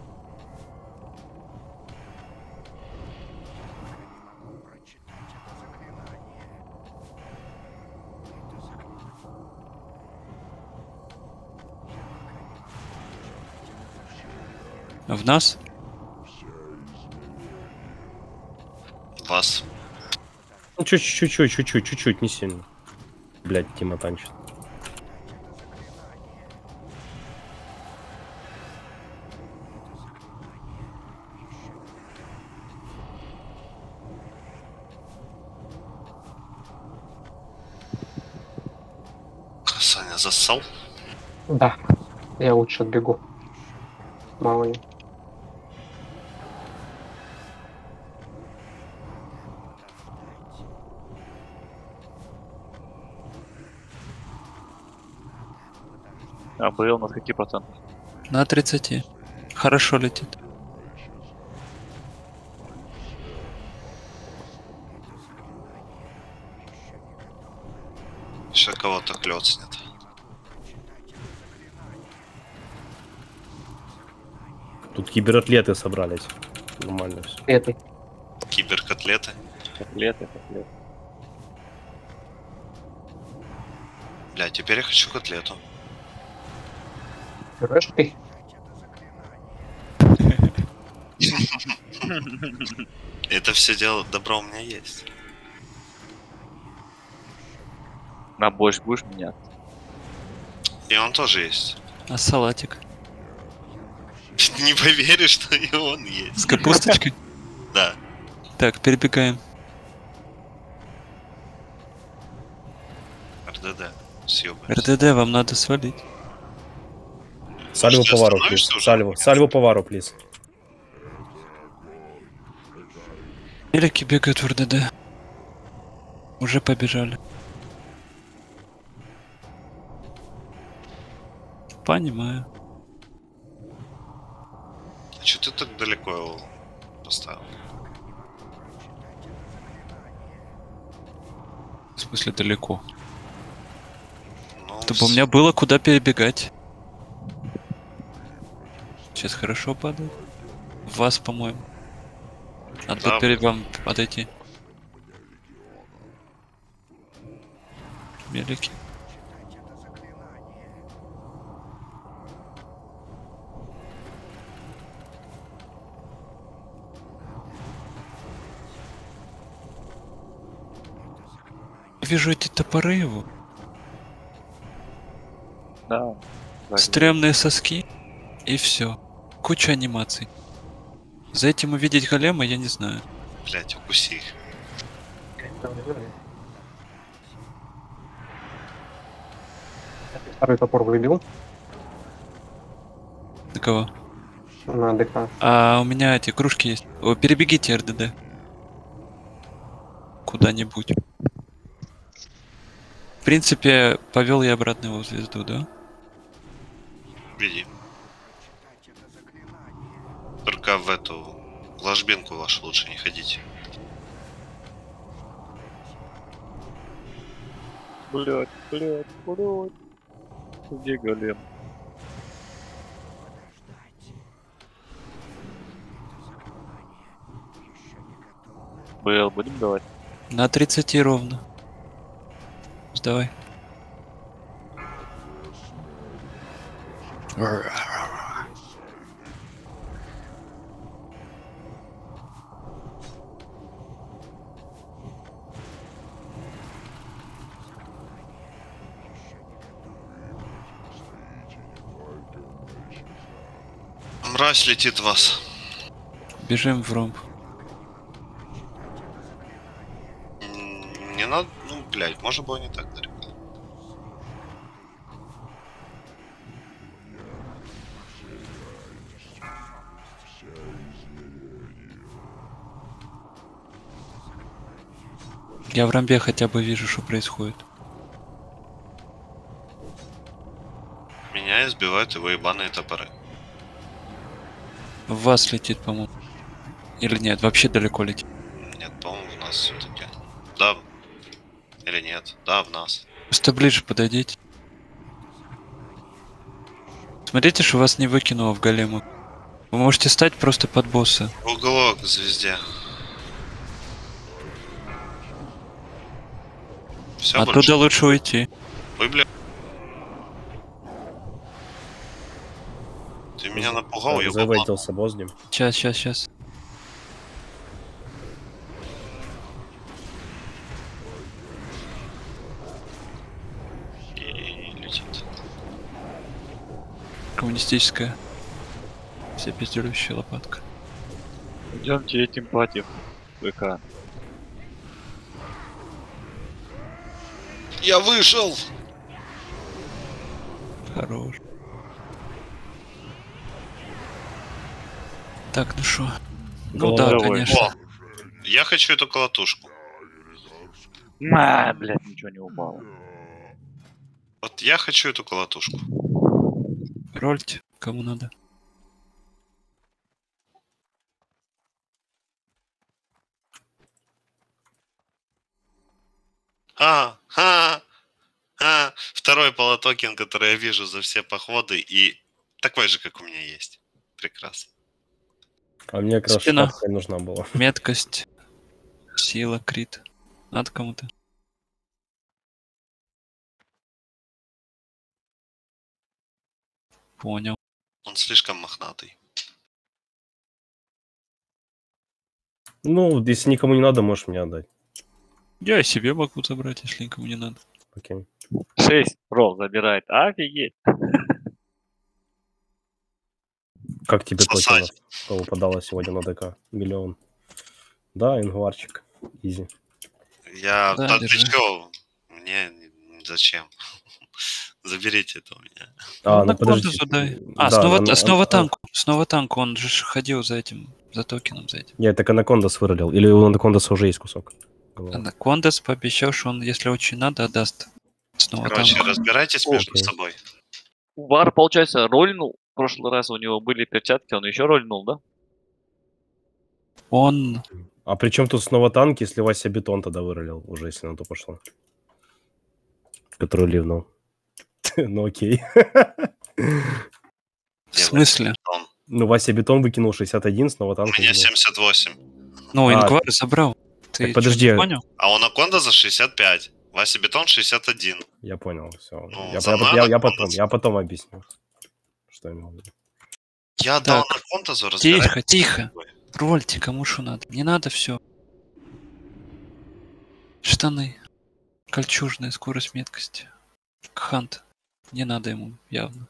В нас? Вас. ну чуть-чуть, чуть-чуть, чуть-чуть, чуть-чуть, не сильно. Блядь, Тима танчит. Саня зассал? Да, я лучше отбегу. Мало ли. А был на скольки процентов? На тридцати. Хорошо летит. Еще кого-то клёцнет. Тут кибератлеты собрались. Нормально все. Этой. Киберкотлеты. Котлеты, котлеты. Бля, теперь я хочу котлету. Пюрешкой? Это все дело добро у меня есть. На борщ будешь менять? И он тоже есть. А салатик? Ты не поверишь, что и он есть. С капусточкой? Да. Так, перебегаем. РДД. Съёбываюсь. РДД вам надо свалить. Сальву Может, ты повару, остановишься плиз. уже? Сальву, сальву повару, плиз. Велики бегают в РДД. Уже побежали. Понимаю. А чё ты так далеко его поставил? В смысле далеко. Ну, Чтобы у меня было куда перебегать. Сейчас хорошо падает. В вас, по-моему. Надо Да. перед вам подойти. Мелики. вижу эти топоры его. Да. Так, Стрёмные соски. И все. Куча анимаций. За этим увидеть голема я не знаю. Блять, укуси их. Второй топор выбил На кого? на ДК. А у меня эти кружки есть. О, перебегите РДД. Куда-нибудь. В принципе, повел я обратно его в звезду, да? Веди. Только в эту ложбинку вашу лучше не ходите. Блять, блять, блять. Где голем? Был, будем давать. На тридцати ровно. Сдавай. Мразь летит в вас. Бежим в ромб. М, Не надо, ну, блядь, может было не так далеко. Я в ромбе хотя бы вижу, что происходит. Меня избивают его ебаные топоры. В вас летит, по-моему. Или нет, вообще далеко летит. Нет, по-моему, в нас все-таки. Да. Или нет? Да, в нас. Просто ближе подойдите. Смотрите, что вас не выкинуло в голему. Вы можете стать просто под босса. В уголок к звезде. Все, Оттуда лучше уйти. Вы, бля... Ты меня напугал, Так, я завайтился боздим. Сейчас, сейчас, сейчас. и летит. Коммунистическая. Вся пиздюлющая лопатка. Идемте этим платьев. ВК. Я вышел! Хорош. Так, ну шо? Ну да, Голова. конечно. О, я хочу эту колотушку. А, блядь, ничего не упало. Вот я хочу эту колотушку. Рольте, кому надо. А, а, а, второй полотокен, который я вижу за все походы, и такой же, как у меня есть. Прекрасно. А мне как раз Спина. шкафка нужна была. Меткость. Сила, крит. Надо кому-то. Понял. Он слишком мохнатый. Ну, если никому не надо, можешь мне отдать. Я и себе могу забрать, если никому не надо. Окей. шесть ролл забирает. Офигеть. Как тебе Сосать. токенов выпадало сегодня на ДК? Миллион. Да, ингварчик. Изи. Я... Да, Да, ты держи. чё? Мне зачем? Заберите это у меня. А, ну на подожди. Кондусу дай. А, Да, снова, ана- снова ана- танку. Снова танку. Он же ж ходил за этим, за токеном за этим. Я это Анакондас выролил. Или у Анакондаса уже есть кусок? головы? Анакондас пообещал, что он, если очень надо, отдаст. Снова Короче, танку. разбирайтесь между Окей. собой. Вар, получается, рольнул. В прошлый раз у него были перчатки, он еще рольнул, да? Он... А при чем тут снова танки, если Вася бетон тогда выролил, уже если на то пошло? Который ливнул. Ну окей. В смысле? Он. Ну, Вася бетон выкинул шестьдесят один, снова У танк меня выкинул. семьдесят восемь. Ну, А, Ингвар забрал. Ты так подожди. чё, не понял? А у Анаконда за шестьдесят пять. Вася Бетон шестьдесят один. Я понял, все. Ну, я, за я- мной я- я Анакондас. потом, я потом объясню. Что я имел в виду. Я дал Так. Анакондазу Тихо, разбирать. тихо. Рольте, кому что надо. Не надо все. Штаны. Кольчужная скорость меткости. Хант. Не надо ему явно.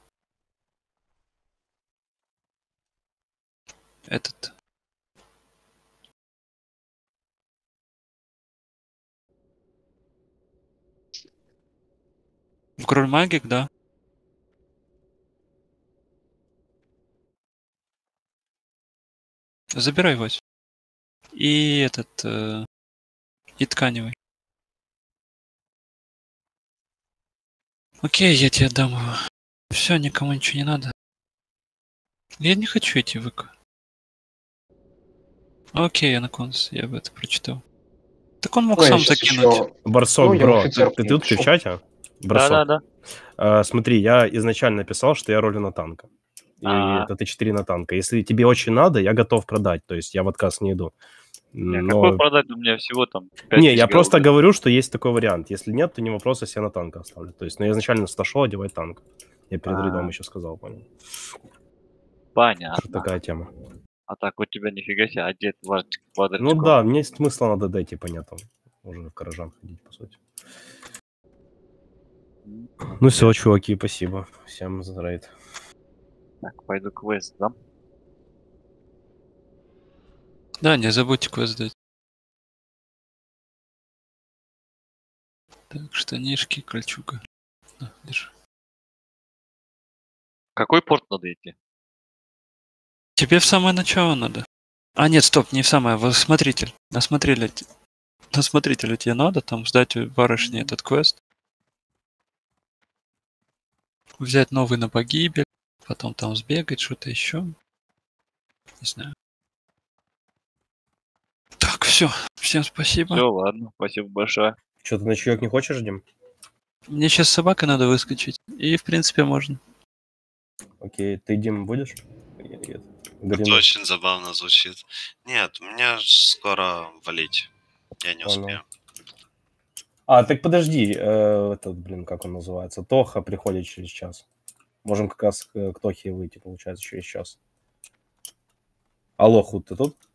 Этот. В Гроль Магик, да. Забирай Вась. И этот... Э, и тканевый. Окей, я тебе дам его. Все, никому ничего не надо. Я не хочу идти в ИК. Окей, Анаконс, я бы это прочитал. Так он мог Ну, я сам щас закинуть. еще- Барсок, Ну, я бро, офицер ты, ты тут, ты в пошел. чате? Барсок. Да-да-да. А, смотри, я изначально писал, что я ролю на танка. И А. это Т четыре на танка. Если тебе очень надо, я готов продать. То есть я в отказ не иду. Не, Но... какой продать у меня всего там пять Не, тысяч я просто голды. говорю, что есть такой вариант. Если нет, то не вопрос, если я на танка оставлю. То есть, ну, я изначально стошел одевать танк. Я перед А. рядом еще сказал, понял. Понятно. Что такая тема. А так у тебя нифига себе одет варчик Ну квадратиком. да, мне есть смысла на ДД, типа, нету. Уже в гаражан ходить, по сути. М, Ну все, чуваки, спасибо. Всем за рейд. Так, пойду квест, да? Да, не забудьте квест дать. Так, штанишки, кольчуга. На, держи. Какой порт надо идти? Тебе в самое начало надо. А, нет, стоп, не в самое, в смотритель. На смотрителя, те- на смотрителя тебе надо там сдать у барышни этот квест. Взять новый на погибель, потом там сбегать, что-то еще. Не знаю. Так, все. Всем спасибо. Все, ладно, спасибо большое. Что, ты на чаек не хочешь, Дим? Мне сейчас с собакой надо выскочить. И, в принципе, можно. Окей, ты, Дим, будешь? Нет, нет. Это Горину. очень забавно звучит. Нет, мне скоро валить. Я не Понял. успею. А, так подожди, э, этот, блин, как он называется? Тоха приходит через час. Можем как раз к, к Тохе выйти, получается, через час. Алло, Худ, ты тут?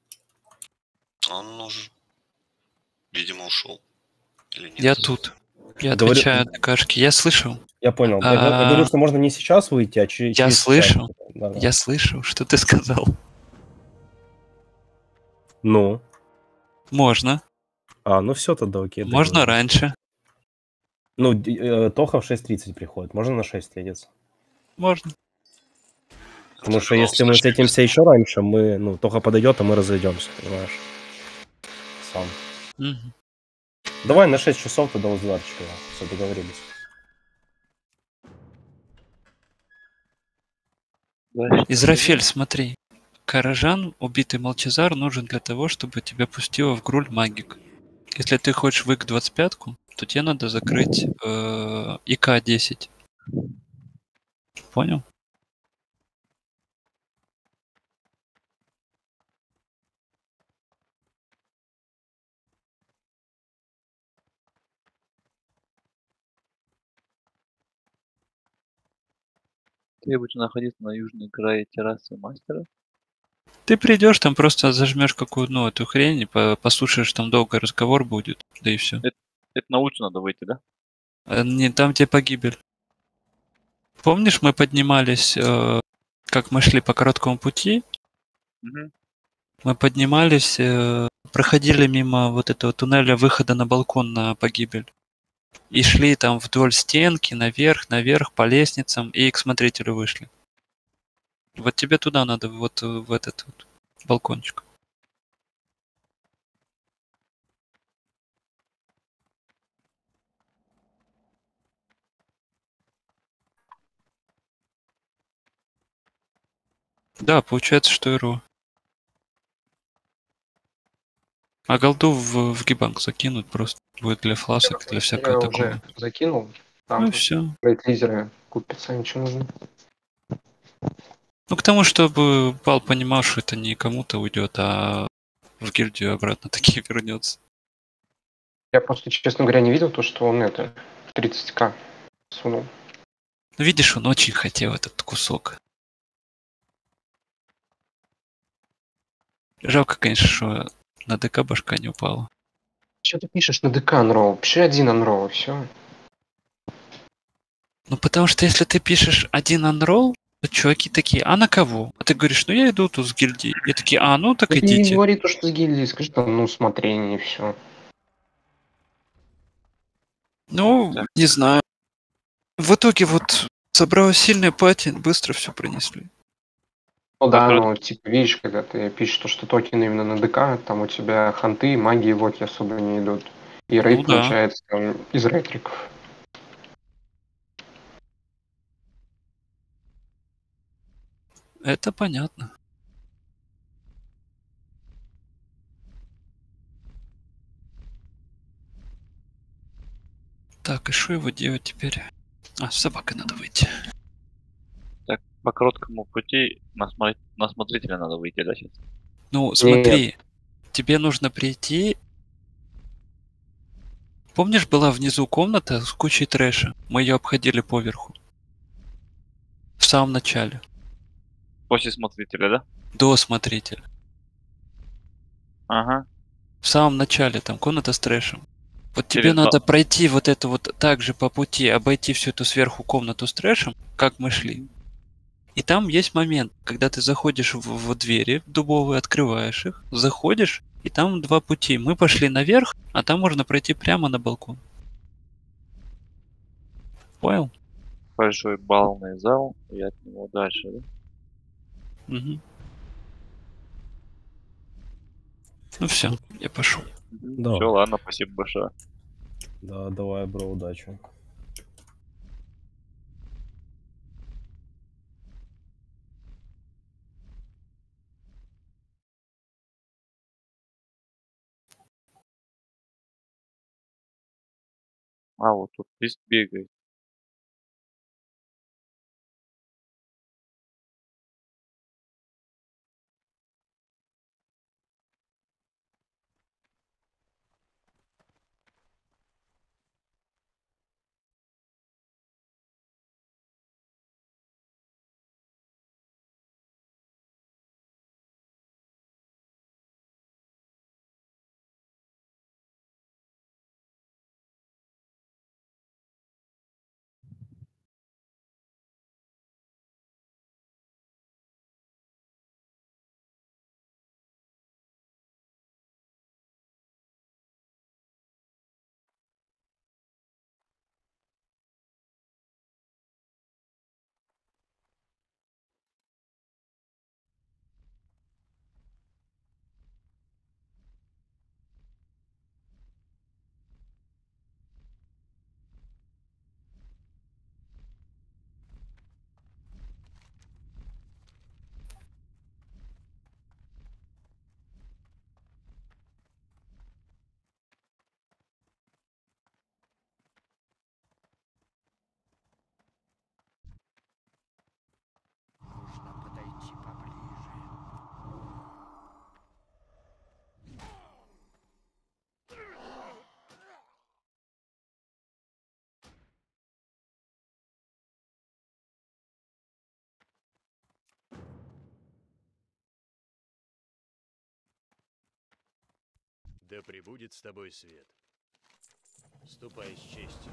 Он уже, видимо, ушел. Или нет? Я тут. Я Говорю- отвечаю на кашки. Я слышал. Я понял. Я, говорю- я говорю, А, что можно не сейчас выйти, а через, Я через час. слышал. Да, да. Я слышал, что ты сказал. Ну, Можно. а, ну все тогда, окей. Можно договорились. раньше. Ну, д- э, Тоха в шесть тридцать приходит. Можно на шесть встретиться? Можно. Потому Это что в любом если мы случае встретимся еще раньше, мы, ну, Тоха подойдет, а мы разойдемся, понимаешь? Сам. Мгм. Давай на шесть часов тогда у Зларчика. Все, договорились. Дальше. Израфель, смотри. Каражан, убитый Молчазар, нужен для того, чтобы тебя пустило в Груль Магик. Если ты хочешь в ик двадцать пять, то тебе надо закрыть э, ИК десять. Понял? Требуется находиться на южной крае террасы мастера. Ты придешь, там просто зажмешь какую-то, ну, эту хрень, и по- послушаешь, там долго разговор будет, да и все. Это на улицу надо выйти, да? Не, там тебе погибель. Помнишь, мы поднимались, э, как мы шли по короткому пути, Угу. мы поднимались, э, проходили мимо вот этого туннеля выхода на балкон на погибель. И шли там вдоль стенки, наверх, наверх, по лестницам, и к смотрителю вышли. Вот тебе туда надо, вот э, в этот вот балкончик. Да, получается, что РО. А голду в, в гибанк закинут просто. Будет для фласок, для всякого Я такого. уже закинул. Там Ну все. лизеры купится, ничего нужно. Ну к тому, чтобы Пал понимал, что это не кому-то уйдет, а в гильдию обратно таки вернется. Я просто, честно говоря, не видел то, что он это тридцать ка сунул. Ну видишь, он очень хотел этот кусок. Жалко, конечно, что на ДК башка не упала. Что ты пишешь на ДК unroll? Пиши один unroll, и все. Ну, потому что если ты пишешь один unroll, то чуваки такие, а на кого? А ты говоришь, ну я иду тут с гильдии. И такие, а, ну так Ты не идите. говори то, что с гильдии, скажи там, ну, смотрение, и все. Ну, Так. не знаю. В итоге вот собралась сильная пати, быстро все принесли. Ну да, Вопрос. но типа видишь, когда ты пишешь то, что токены именно на ДК, там у тебя ханты, магии, вот особо не идут. И рейд Ну да. получается там, из ретриков. Это понятно. Так, и что его делать теперь? А, с собакой надо выйти. Так, по короткому пути на, смо- на смотрителя надо выйти, да, сейчас? Ну, смотри, тебе нужно прийти. Помнишь, была внизу комната с кучей трэша? Мы ее обходили поверху. В самом начале. После смотрителя, да? До смотрителя. Ага. В самом начале там комната с трэшем. Вот тебе Через надо ба- пройти вот это вот так же по пути, обойти всю эту сверху комнату с трэшем, как мы шли. И там есть момент, когда ты заходишь в, в двери дубовые, открываешь их, заходишь, и там два пути. Мы пошли наверх, а там можно пройти прямо на балкон. Понял? Большой балный зал, и от него дальше, да? Мгм. Ну все, я пошел. Да. Все, ладно, спасибо большое. Да, давай, бро, удачи. А, вот тут лист бегает. Да пребудет с тобой свет. Ступай с честью.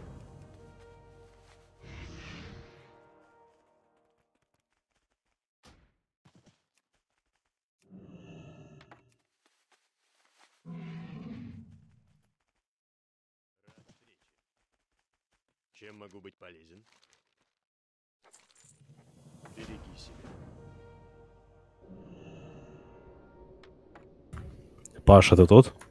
Рад встрече. Чем могу быть полезен? Береги себя. Паша, ты тут?